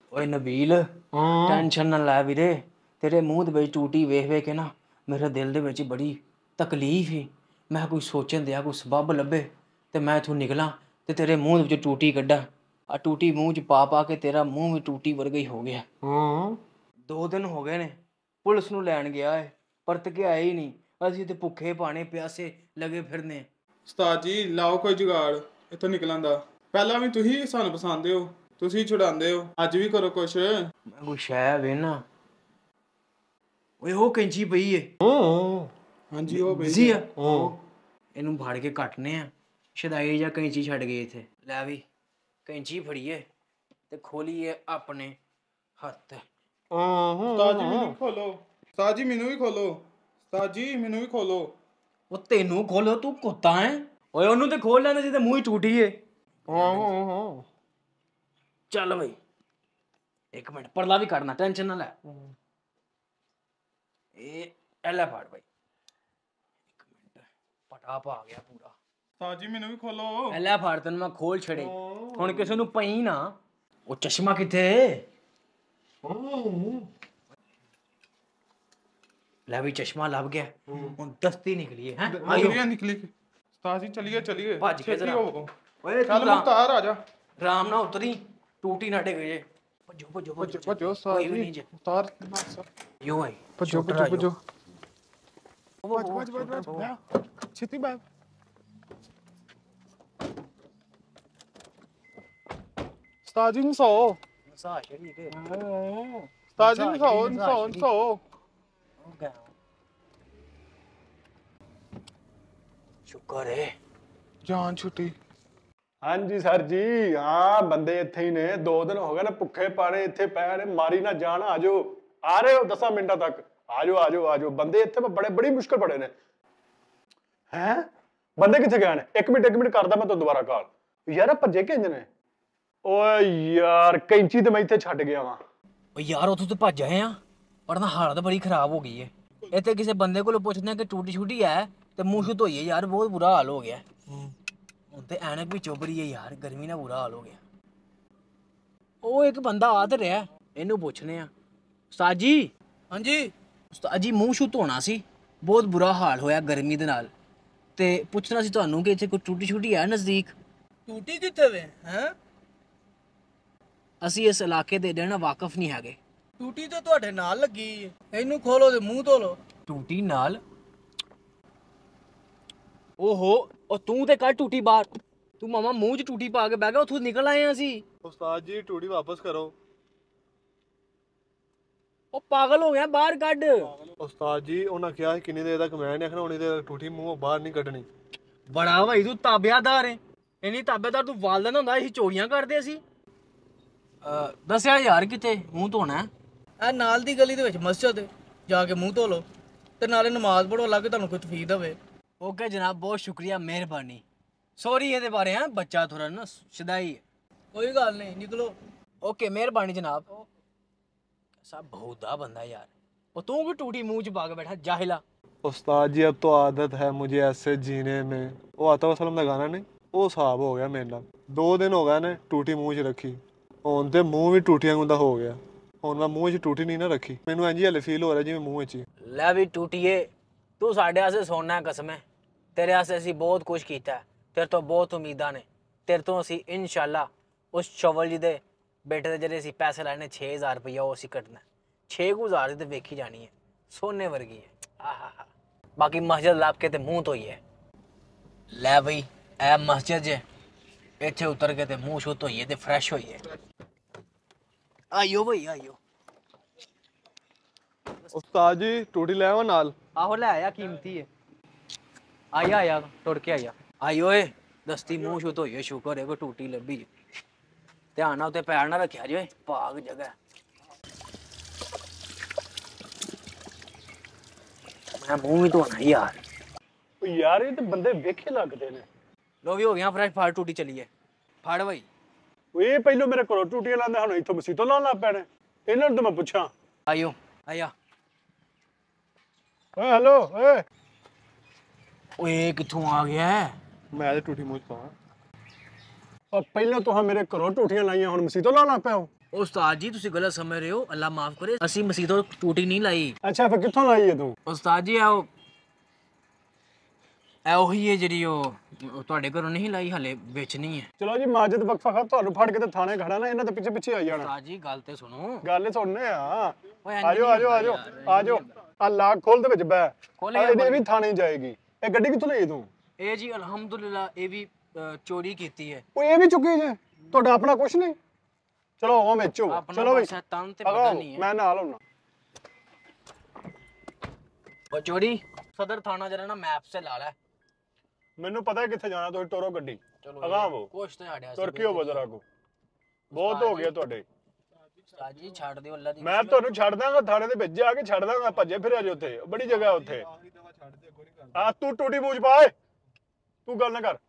ਓਏ ਨਬੀਲ ਟੈਨਸ਼ਨ ਨਾ ਲੈ ਵੀਰੇ ਤੇਰੇ ਮੂੰਹ ਦੇ ਵਿੱਚ ਟੂਟੀ ਵੇਖ ਵੇਖ ਕੇ ਨਾ ਮੇਰੇ ਦਿਲ ਦੇ ਵਿੱਚ ਬੜੀ ਤਕਲੀਫ ਹੈ। ਮੈਂ ਕੋਈ ਸੋਚਣ ਦਿਆ ਕੋਈ ਸਬੱਬ ਲੱਭੇ ਤੇ ਮੈਂ ਇੱਥੋਂ ਨਿਕਲਾਂ ਤੇ ਤੇਰੇ ਮੂੰਹ ਦੇ ਵਿੱਚ ਟੂਟੀ ਕੱਢਾਂ। ਆ ਟੂਟੀ ਮੂੰਹ 'ਚ ਪਾ ਪਾ ਕੇ ਤੇਰਾ ਮੂੰਹ ਵੀ ਟੂਟੀ ਵਰਗਾ ਹੀ ਹੋ ਗਿਆ। 2 ਦਿਨ ਹੋ ਗਏ ਨੇ ਪੁਲਿਸ ਨੂੰ ਲੈਣ ਗਿਆ ਏ ਪਰਤ ਕੇ ਆਏ ਹੀ ਨਹੀਂ। ਅਸੀਂ ਤੇ ਭੁੱਖੇ ਭਾਣੇ ਪਿਆਸੇ ਲੱਗੇ ਫਿਰਨੇ। ਉਸਤਾਦ ਜੀ ਲਾਓ ਕੋਈ ਜੁਗਾੜ ਇੱਥੋਂ ਨਿਕਲਣ ਦਾ। ਪਹਿਲਾਂ ਵੀ ਤੁਸੀਂ ਸਾਨੂੰ ਪਸੰਦੇ ਹੋ, ਤੁਸੀਂ ਛੁਡਾਉਂਦੇ ਹੋ, ਅੱਜ ਵੀ ਕਰੋ ਕੁਛ। ਮੈਂ ਕੋਈ ਸ਼ੈ ਵੇਨਾ ਓਏ ਉਹ ਕੈਂਚੀ ਪਈ ਏ। ਹਾਂਜੀ ਉਹ ਬਿਜ਼ੀ ਆ ਇਹਨੂੰ ਫੜ ਕੇ ਕੱਟਨੇ ਆ। ਸ਼ਦਾਈ ਜਾਂ ਕੈਂਚੀ ਛੱਡ ਗਏ ਇੱਥੇ। ਲੈ ਵੀ ਕੈਂਚੀ ਫੜੀਏ ਤੇ ਖੋਲੀਏ ਆਪਣੇ ਹੱਥ। ਉਸਤਾਦ ਜੀ ਮੈਨੂੰ ਵੀ ਖੋਲੋ, ਉਸਤਾਦ ਜੀ ਮੈਨੂੰ ਵੀ ਖੋਲੋ, ਉਸਤਾਦ ਜੀ ਮੈਨੂੰ ਵੀ ਖੋਲੋ। ਉਹ ਤੈਨੂੰ ਖੋਲੋ ਤੂੰ ਕੁੱਤਾ ਹੈ। ਓਏ ਉਹਨੂੰ ਤੇ ਖੋਲ ਲੈਂਦੇ ਸੀ ਤੇ ਮੂੰਹ ਹੀ ਟੂਟੀ ਏ। ਚੱਲ ਬਈ 1 ਮਿੰਟ ਪਰਲਾ ਵੀ ਕੱਢਣਾ ਟੈਨਸ਼ਨ ਨਾ ਲੈ। ਇਹ ਲੈ ਫੜ ਬਈ 1 ਮਿੰਟ ਪਟਾ ਪਾ ਗਿਆ ਪੂਰਾ। ਉਸਤਾਦ ਜੀ ਮੈਨੂੰ ਵੀ ਖੋਲੋ। ਲੈ ਫੜ ਤੈਨੂੰ ਮੈਂ ਖੋਲ ਛੜੇ ਹੁਣ ਕਿਸੇ ਨੂੰ ਪਈ ਨਾ। ਉਹ ਚਸ਼ਮਾ ਕਿੱਥੇ ਲੈ ਵੀ ਚਸ਼ਮਾ ਲੱਭ ਗਿਆ ਹੁਣ ਦਸਤੀ ਨਿਕਲੀ ਹੈ। ਆਇਓ ਨਿਕਲੀ ਉਸਤਾਦ ਜੀ ਚਲੀਏ ਚਲੀਏ ਭੱਜ ਕੇ ਜਰਾ। ਓਏ ਚੱਲ ਮੁਖਤਾਰ ਆ ਜਾ। ਆਰਾਮ ਨਾਲ ਉਤਰੀ ਟੂਟੀ ਨਾ ਡਿੱਗ ਜੇ। ਭੱਜੋ ਭੱਜੋ ਭੱਜੋ ਭੱਜੋ ਉਸਤਾਦ ਜੀ ਉਤਾਰ ਯੋ ਆਈ ਭੱਜੋ ਭੱਜੋ ਭੱਜੋ ਭੱਜ ਭੱਜ ਭੱਜ ਛੇਤੀ ਬਾਹਰ। ਉਸਤਾਦ ਜੀ ਨਸਾਓ ਨਸਾ ਛੜੀ ਕੇ ਉਸਤਾਦ ਜੀ ਨਸਾਓ ਨਸਾਓ ਨਸਾਓ। ਸ਼ੁਕਰ ਹੈ ਜਾਨ ਛੁੱਟੀ। ਹਾਂਜੀ ਸਰ ਜੀ ਹਾਂ ਬੰਦੇ ਇੱਥੇ ਹੀ ਨੇ 2 ਦਿਨ ਹੋ ਗਏ ਨੇ ਭੁੱਖੇ ਪਾਣੇ ਇੱਥੇ ਪਏ ਨੇ। ਮਾਰੀ ਨਾ ਜਾਣ ਆਜੋ ਆ ਰਹੇ ਹੋ 10 ਮਿੰਟਾਂ ਤੱਕ ਆਜੋ ਆਜੋ ਆਜੋ। ਬੰਦੇ ਇੱਥੇ ਬੜੀ ਮੁਸ਼ਕਲ ਪੜੇ ਨੇ। ਹੈਂ ਬੰਦੇ ਕਿੱਥੇ ਗਏ ਨੇ? 1 ਮਿੰਟ ਕਰਦਾ ਮੈਂ ਤੁਹਾਨੂੰ ਦੁਬਾਰਾ ਕਾਲ। ਯਾਰ ਭੱਜੇ ਕਿੰਜ ਨੇ? ਓਏ ਯਾਰ ਕੈਂਚੀ ਤੇ ਮੈਂ ਇੱਥੇ ਛੱਡ ਗਿਆ ਵਾਂ। ਓ ਯਾਰ ਉੱਥੋਂ ਤੇ ਭੱਜ ਆਏ ਆ ਪਰ ਨਾ ਹਾਲਤ ਬੜੀ ਖਰਾਬ ਹੋ ਗਈ ਏ। ਇੱਥੇ ਕਿਸੇ ਬੰਦੇ ਕੋਲੋਂ ਪੁੱਛਦੇ ਆ ਕਿ ਟੂਟੀ ਛੂਟੀ ਹੈ ਤੇ ਮੂੰਹ ਸ਼ੂ ਧੋਈਏ ਯਾਰ ਬਹੁਤ ਬੁਰਾ ਹਾਲ ਹੋ ਗਿਆ। ਹੁਣ ਤੇ ਐਨਕ ਵੀ ਚੁੱਭ ਰਹੀ ਹੈ ਯਾਰ ਗਰਮੀ ਨਾਲ ਬੁਰਾ ਹਾਲ ਹੋ ਗਿਆ। ਉਹ ਇੱਕ ਬੰਦਾ ਆ ਤੇ ਰਿਹਾ ਇਹਨੂੰ ਪੁੱਛਨੇ ਆ। ਉਸਤਾਦ ਜੀ ਹਾਂਜੀ ਉਸਤਾਦ ਜੀ ਮੂੰਹ ਸ਼ੂ ਧੋਣਾ ਸੀ ਬਹੁਤ ਬੁਰਾ ਹਾਲ ਹੋਇਆ ਗਰਮੀ ਦੇ ਨਾਲ ਤੇ ਪੁੱਛਣਾ ਸੀ ਤੁਹਾਨੂੰ ਕਿ ਇੱਥੇ ਕੋਈ ਟੂਟੀ ਛੂਟੀ ਹੈ ਨਜ਼ਦੀਕ? ਟੂਟੀ ਕਿੱਥੇ ਵੇ ਹੈ? ਅਸੀਂ ਇਸ ਇਲਾਕੇ ਦੇ ਏਡੇ ਨਾ ਵਾਕਿਫ ਨਹੀਂ ਹੈਗੇ। ਟੂਟੀ ਤੇ ਤੁਹਾਡੇ ਨਾਲ ਲੱਗੀ ਏ। ਇਹਨੂੰ ਖੋਲੋ ਤੇ ਮੂੰਹ ਧੋ ਲੋ। ਟੂਟੀ ਨਾਲ? ਓਹੋ ਉਹ ਤੂੰ ਤੇ ਕੱਢ ਟੂਟੀ ਬਾਹਰ। ਤੂੰ ਮਾਮਾ ਮੂੰਹ 'ਚ ਟੂਟੀ ਪਾ ਕੇ ਬਹਿ ਗਿਆ ਉੱਥੋਂ ਨਿਕਲ ਆਏ ਆ ਅਸੀਂ। ਉਸਤਾਦ ਜੀ ਟੂਟੀ ਵਾਪਸ ਕਰੋ। ਉਹ ਪਾਗਲ ਹੋ ਗਿਆ ਬਾਹਰ ਕੱਢ। ਉਸਤਾਦ ਜੀ ਉਹਨਾਂ ਕਿਹਾ ਸੀ ਕਿੰਨੀ ਦੇਰ ਤੱਕ ਮੈਂ ਨਹੀਂ ਆਖਣਾ ਉਨੀ ਦੇਰ ਟੂਟੀ ਮੂੰਹੋਂ ਬਾਹਰ ਨਹੀਂ ਕੱਢਣੀ। ਬੜਾ ਭਾਈ ਤੂੰ ਤਾਬਿਆਦਾਰ ਏ। ਇੰਨੀ ਤਾਬਿਆਦਾਰ ਤੂੰ ਵਾਲਦਾ ਨਾ ਹੁੰਦਾ ਅਸੀਂ ਚੋਰੀਆਂ ਕਰਦੇ ਸੀ। ਦੱਸਿਆ ਯਾਰ ਕਿਤੇ ਮੂੰਹ ਧੋਣਾ? ਇਹ ਨਾਲ ਦੀ ਗਲੀ ਦੇ ਵਿੱਚ ਮਸਜਿਦ ਜਾ ਕੇ ਮੂੰਹ ਧੋ ਲੋ ਤੇ ਨਾਲੇ ਨਮਾਜ਼ ਪੜੋ ਅਲੱਗ ਤੁਹਾਨੂੰ ਕੋਈ ਤਫੀਦ ਹੋਵੇ। ਓਕੇ ਜਨਾਬ ਬਹੁਤ ਸ਼ੁਕਰੀਆ ਮਿਹਰਬਾਨੀ। ਸੌਰੀ ਇਹਦੇ ਬਾਰੇ ਹਾਂ ਬੱਚਾ ਥੋੜਾ ਨਾ ਸ਼ਦਾਈ ਹੈ। ਕੋਈ ਗੱਲ ਨਹੀਂ ਨਿਕਲੋ। ਓਕੇ ਮਿਹਰਬਾਨੀ ਜਨਾਬ। ਸਭ ਬਹੁਤਾ ਬੰਦਾ यार। वो तू भी टूटी मुंह च पाके बैठा जाहिला। उस्ताद जी अब तो आदत है मुझे ऐसे जीने में। वो आता वसलम का गाना नहीं वो हिसाब हो गया मेरे नाल। 2 दिन हो गए ने टूटी मुंह च रखी हुण ते मुंह भी टूटियां वांगू हो गया। हुण मैं मुंह च टूटी नहीं ना रखी मैनू इंज हले फील हो रहा जिवें मुंह च ही। लै भी टूटीए तू साडे वास्ते सोना कसम है तेरे वास्ते असीं बहुत कुछ कीता है। तेरे तो बहुत उम्मीदां ने तेरे तो असीं इंशाअल्लाह उस चवल जी दे बेटे दे जेह्ड़े असीं पैसे लाने 6000 रुपया वो असीं कटना 6000 दी ते वेखी जानी है सोने वर्गी है। आहा बाकी मस्जिद लाभ के ते मुंह धोइए। लै बई ए मस्जिद जे इत्थे उतर के ते मुंह शू धोइए ते फ्रैश होइए। आइयो बई आइयो। उस्ताद जी टूटी ले आओ नाल। आहो ले आया कीमती है। आया आया टुर के आया आइयो ए दस्ती मुंह शू धोइए शुकर है कोई टूटी लभी जे। ध्यान नाल उत्ते पैर ना रखिया जे भाग जगह मैं मुंह भी धोना यार। यार ये तो बंदे वेखे लगते ने। लो भी हो गया फ्रेश फाड़ टूटी चलिए फाड़ भाई। ये पहलो मेरे घरों टूटियां लांदे हण इथों मसीतों लाण लग पैणे इन्हां नूं तो मैं पुछां। आइयो आया ओए हेलो ओए ओए कित्थों आ गया है? मैं तो टूटी मुंह च पावां और पहले तुहां मेरे घरों टूटियां लाइयां हुण मसीतों लाण लग पए हो। ਉਸਤਾਦ ਜੀ ਤੁਸੀਂ ਗਲਤ ਸਮਝ ਰਹੇ ਹੋ, ਅੱਲਾ ਮਾਫ ਕਰੇ, ਅਸੀਂ ਮਸੀਤੋਂ ਟੂਟੀ ਨਹੀਂ ਲਾਈ। ਅੱਛਾ ਫਿਰ ਕਿੱਥੋਂ ਲਾਈ ਹੈ ਤੂੰ? ਉਸਤਾਦ ਜੀ ਇਹ ਉਹੀ ਹੈ ਜਿਹੜੀ ਉਹ ਤੁਹਾਡੇ ਘਰੋਂ ਨਹੀਂ ਲਾਈ, ਹਲੇ ਵੇਚਣੀ ਹੈ। ਚਲੋ ਜੀ ਮਾਜਿਦ ਵਕਫਾ ਖਾ ਤੁਹਾਨੂੰ ਫੜ ਕੇ ਤੇ ਥਾਣੇ ਖੜਾ ਨਾ, ਇਹਨਾਂ ਦੇ ਪਿੱਛੇ ਪਿੱਛੇ ਆ ਜਾਣਾ। ਉਸਤਾਦ ਜੀ ਗੱਲ ਤੇ ਸੁਣੋ। ਗੱਲ ਸੁਣਨੇ ਆ। ਓਏ ਆਜੋ ਆਜੋ ਆਜੋ ਆਜੋ ਆ ਲਾਕ ਖੋਲ ਦੇ ਵਿੱਚ ਬੈ ਖੋਲ੍ਹ ਇਹ ਵੀ ਥਾਣੇ ਜਾਏਗੀ। ਇਹ ਗੱਡੀ ਕਿੱਥੋਂ ਲਈ ਤੂੰ? ਇਹ ਜੀ ਅਲਹਮਦੁਲਿਲਾ ਇਹ ਵੀ ਚੋਰੀ ਕੀਤੀ ਹੈ। ਉਹ ਇਹ ਵੀ ਚੁੱਕੀ ਜੇ ਤੁਹਾਡਾ ਆਪਣਾ ਕੁਛ ਨਹੀਂ। ਚਲੋ ਉਹ ਵਿੱਚੋ ਚਲੋ ਬਈ ਸ਼ੈਤਾਨ ਤੇ ਪਤਾ ਨਹੀਂ ਹੈ। ਮੈਂ ਨਾਲ ਹੁਣਾ। ਉਹ ਚੋਰੀ ਸਦਰ ਥਾਣਾ ਜਰਾ ਨਾ ਮੈਪ ਸੇ ਲਾ ਲੈ। ਮੈਨੂੰ ਪਤਾ ਹੈ ਕਿੱਥੇ ਜਾਣਾ, ਤੁਸੀਂ ਟੋਰੋ ਗੱਡੀ ਅਗਾਵੋ। ਕੁਛ ਤੇ ਸਾਡਿਆ ਤੁਰਕੀ ਹੋ ਬਜ਼ਰਾ ਕੋ ਬਹੁਤ ਹੋ ਗਿਆ ਤੁਹਾਡੇ। ਉਸਤਾਦ ਜੀ ਛੱਡ ਦਿਓ ਅੱਲਾ ਦੀ। ਮੈਂ ਤੁਹਾਨੂੰ ਛੱਡ ਦਾਂਗਾ ਥਾਣੇ ਦੇ ਵਿੱਚ ਜਾ ਕੇ ਛੱਡ ਦਾਂਗਾ। ਭੱਜੇ ਫਿਰਿਆ ਜੇ ਉੱਥੇ ਬੜੀ ਜਗ੍ਹਾ ਉੱਥੇ। ਆ ਤੂੰ ਟੂਟੀ ਬੂਝ ਪਾ ਓਏ, ਤੂੰ ਗੱਲ ਨਾ ਕਰ।